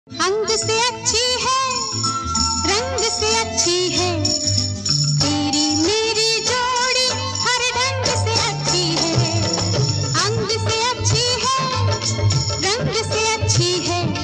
अंग से अच्छी है, रंग से अच्छी है, तेरी मेरी जोड़ी हर ढंग से अच्छी है। अंग से अच्छी है, रंग से अच्छी है,